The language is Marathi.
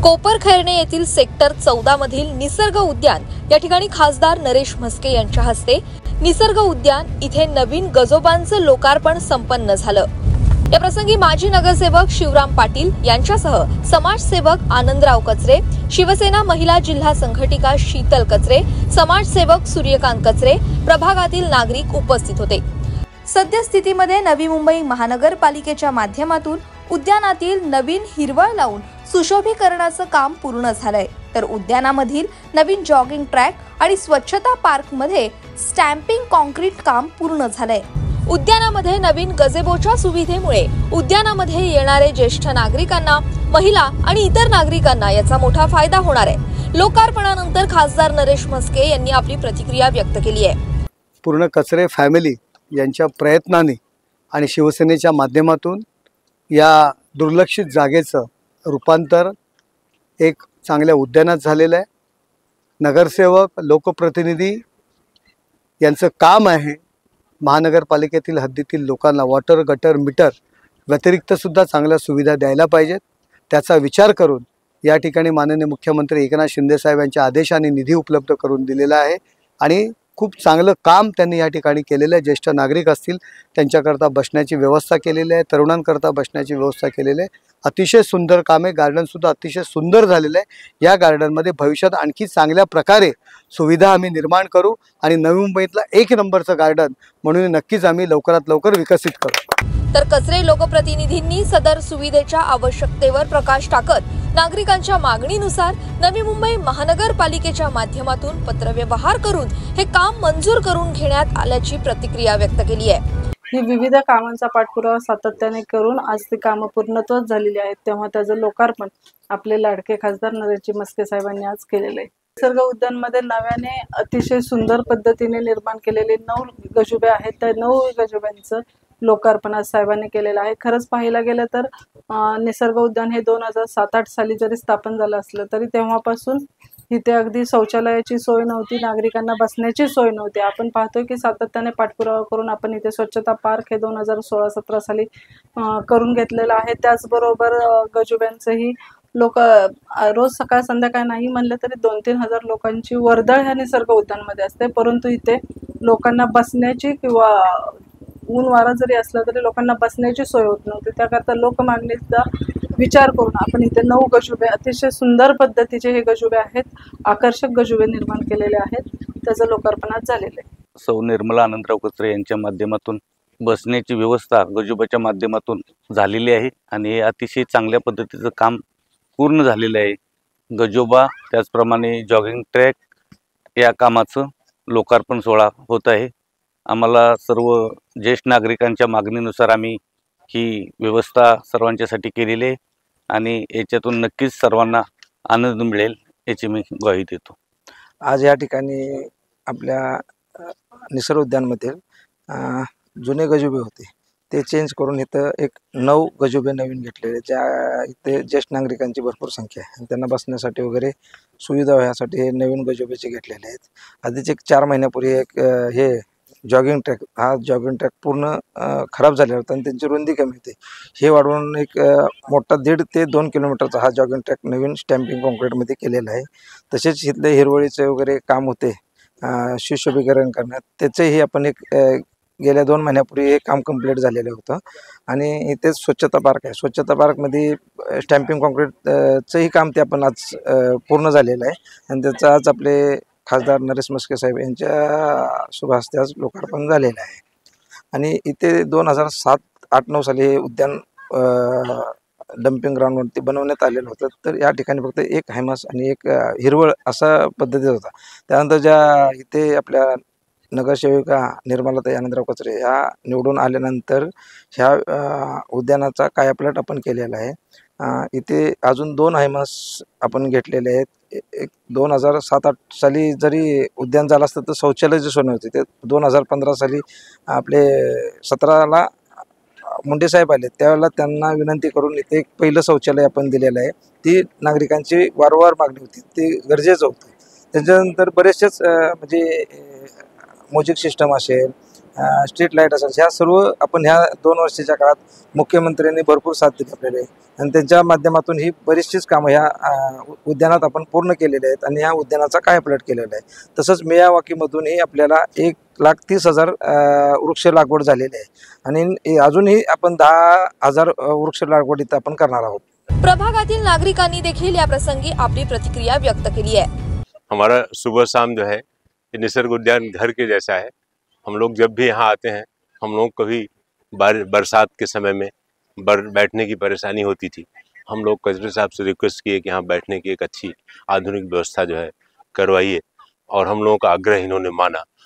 कोपरखैरणे येथील सेक्टर 14 मधील निसर्ग उद्यान या ठिकाणी खासदार नरेश म्हस्के यांच्या हस्ते निसर्ग उद्यान इथे नवीन गजोबांचं लोकार्पण संपन्न झालं। या प्रसंगी माजी नगरसेवक शिवराम पाटील यांच्यासह समाजसेवक आनंदराव कचरे, शिवसेना महिला जिल्हा संघटिका शीतल कचरे, समाजसेवक सूर्यकांत कचरे, प्रभागातील नागरिक उपस्थित होते। सद्यस्थितीमध्ये नवी मुंबई महानगरपालिकेच्या माध्यमातून उद्यानातील नवीन हिरवळ लावून सुशोभीकरणाचं काम पूर्ण झालंय, तर उद्यानामधील नवीन जॉगिंग ट्रॅक आणि स्वच्छता पार्क मध्ये स्टॅम्पिंग कॉन्क्रीट काम पूर्ण झालंय। उद्यानामध्ये नवीन गजेबोच्या सुविधेमुळे उद्यानामध्ये येणारे ज्येष्ठ नागरिकांना, महिला आणि इतर नागरिकांना याचा मोठा फायदा होणार आहे। लोकार्पणानंतर खासदार नरेश म्हस्के यांनी आपली प्रतिक्रिया व्यक्त केली आहे। पूर्ण कचरे फॅमिली यांच्या प्रयत्नाने आणि शिवसेनेच्या माध्यमातून या दुर्लक्षित जागेचं रूपांतर एक चांगल्या उद्यानात झालेलं आहे। नगरसेवक, लोकप्रतिनिधी यांचं काम आहे महानगरपालिकेतील हद्दीतील लोकांना वॉटर गटर मीटर व्यतिरिक्त सुद्धा चांगल्या सुविधा द्यायला पाहिजेत। त्याचा विचार करून या ठिकाणी माननीय मुख्यमंत्री एकनाथ शिंदे साहेब यांच्या आदेशाने निधी उपलब्ध करून दिलेला आहे आणि खूप चांगलं काम त्यांनी या ठिकाणी केलेलं आहे। ज्येष्ठ नागरिक असतील त्यांच्याकरता बसण्याची व्यवस्था केलेली आहे, तरुणांकरता बसण्याची व्यवस्था केलेली आहे। अतिशय सुंदर काम आहे। गार्डन सुद्धा अतिशय सुंदर झालेलं आहे। या गार्डनमध्ये भविष्यात आणखी चांगल्या प्रकारे सुविधा आम्ही निर्माण करू आणि नवी मुंबईतला एक नंबरचं गार्डन म्हणून नक्कीच आम्ही लवकरात लवकर विकसित करू। तर कचरे लोकप्रतिनिधींनी सदर सुविधेच्या आवश्यकतेवर प्रकाश टाकत नागरिकांच्या मागणीनुसार नवी मुंबई महानगरपालिकेच्या माध्यमातून पत्रव्यवहार करून हे काम मंजूर करून घेण्यात आल्याची प्रतिक्रिया व्यक्त केली आहे। ही विविध कामांचा पाठपुरावा सातत्याने करून आज ती कामं पूर्णत्वास झालेली आहेत, तेव्हा त्याचं लोकार्पण आपले लाडके खासदार नरेश म्हस्के साहेबांनी आज केलेलं आहे। निसर्ग उद्यानमध्ये नव्याने अतिशय सुंदर पद्धतीने निर्माण केलेले 9 गजोबे आहेत। त्या 9 गजोब्यांचं लोकार्पण आज साहेबांनी केलेलं आहे। खरंच पाहायला गेलं तर निसर्ग उद्यान हे 2007-8 साली जरी स्थापन झालं असलं तरी तेव्हापासून इथे अगदी शौचालयाची सोय नव्हती, नागरिकांना बसण्याची सोय नव्हती। आपण पाहतोय की सातत्याने पाठपुरावा करून आपण इथे स्वच्छता पार्क हे 2016-17 साली करून घेतलेलं आहे। त्याचबरोबर गजोब्यांचंही लोक रोज सकाळ संध्याकाळ नाही म्हणलं तरी 2-3 हजार लोकांची वर्दळ ह्या निसर्ग उद्यानमध्ये असते, परंतु इथे लोकांना बसण्याची किंवा ऊन वारा जरी असला तरी लोकांना बसण्याची सोय होत नव्हती। त्याकरता लोकमागणीचा विचार करून आपण इथे 9 गजोबे, अतिशय सुंदर पद्धतीचे हे गजोबे आहेत, आकर्षक गजोबे निर्माण केलेले आहेत। त्याचं लोकार्पण आज झालेलं आहे। सौ निर्मला आनंदराव कचरे यांच्या माध्यमातून बसण्याची व्यवस्था गजोबाच्या माध्यमातून झालेली आहे आणि हे अतिशय चांगल्या पद्धतीचं काम पूर्ण झालेलं आहे। गजोबा त्याचप्रमाणे जॉगिंग ट्रॅक या कामाचं लोकार्पण सोहळा होत आहे। आम्हाला सर्व ज्येष्ठ नागरिकांच्या मागणीनुसार आम्ही ही व्यवस्था सर्वांच्यासाठी केलेली आहे आणि याच्यातून नक्कीच सर्वांना आनंद मिळेल याची मी ग्वाही देतो। आज या ठिकाणी आपल्या निसर्ग उद्यानमधील जुने गजोबे होते ते चेंज करून इथं एक 9 गजोबे नवीन घेतलेले, ज्या इथे ज्येष्ठ नागरिकांची भरपूर संख्या आहे आणि त्यांना बसण्यासाठी वगैरे सुविधा व्हायसाठी हे नवीन गजोबेचे घेतलेले आहेत। आधीच एक 4 महिन्यापूर्वी एक हे जॉगिंग ट्रॅक, हा जॉगिंग ट्रॅक पूर्ण खराब झालेला होता आणि त्यांची रुंदी कमी होती। हे वाढवून एक मोठा 1.5 ते 2 किलोमीटरचा हा जॉगिंग ट्रॅक नवीन स्टॅम्पिंग कॉन्क्रीटमध्ये केलेला आहे। तसेच इथले हिरवळीचे वगैरे काम होते सुशोभीकरण करण्यात, त्याचंही आपण एक गेल्या 2 महिन्यापूर्वी हे काम कंप्लीट झालेलं होतं आणि इथे स्वच्छता पार्क आहे। स्वच्छता पार्कमध्ये स्टॅम्पिंग कॉन्क्रीटचंही काम ते आपण आज पूर्ण झालेलं आहे आणि त्याचं आज आपले खासदार नरेश म्हस्के साहेब यांच्या शुभ हस्ते आज लोकार्पण झालेलं आहे। आणि इथे 2007-8-9 साली हे उद्यान डम्पिंग ग्राउंडवरती बनवण्यात आलेलं होतं, तर या ठिकाणी फक्त एक हैमास आणि एक हिरवळ असा पद्धतीचा होता। त्यानंतर ज्या इथे आपल्या नगरसेविका निर्मलाताई आनंदराव कचरे ह्या निवडून आल्यानंतर ह्या उद्यानाचा कायापालट आपण केलेला आहे। इथे अजून 2 हैमास आपण घेतलेले आहेत। एक 2007-8 साली जरी उद्यान झालं असतं तर शौचालयाची सोय नव्हती। ते 2015 साली आपले 17ला मुंडे साहेब आले, त्यावेळेला त्यांना विनंती करून इथे एक पहिलं शौचालय आपण दिलेलं आहे। ती नागरिकांची वारंवार मागणी होती, ते गरजेचं होतं। त्याच्यानंतर बरेचसेच म्हणजे म्युझिक सिस्टम असेल, स्ट्रीट लाईट असेल, ह्या सर्व आपण ह्या 2 वर्षाच्या काळात मुख्यमंत्र्यांनी भरपूर साथ दिली आपल्याला आणि त्यांच्या माध्यमातून ही बरीचशीच कामं ह्या उद्यानात आपण पूर्ण केलेली आहेत आणि ह्या उद्यानाचा कायापालट केलेला आहे. तसंच मियावाकीमधूनही आपल्याला 1,30,000 वृक्ष लागवड झालेली आहे आणि अजूनही आपण 10,000 वृक्ष लागवड इथं आपण करणार आहोत. प्रभागातील नागरिकांनी देखील या प्रसंगी आपली प्रतिक्रिया व्यक्त केली आहे. हमारा सुबह शाम जो है ये निसर्ग उद्यान घर के जैसा है. हम लोग जब भी यहाँ आते हैं, हम लोग कभी बरसात के समय में बैठने की परेशानी होती थी. हम लोग कलेक्टर साहब से रिक्वेस्ट किए कि यहाँ बैठने की एक अच्छी आधुनिक व्यवस्था जो है करवाइए और हम लोगों का आग्रह इन्होंने माना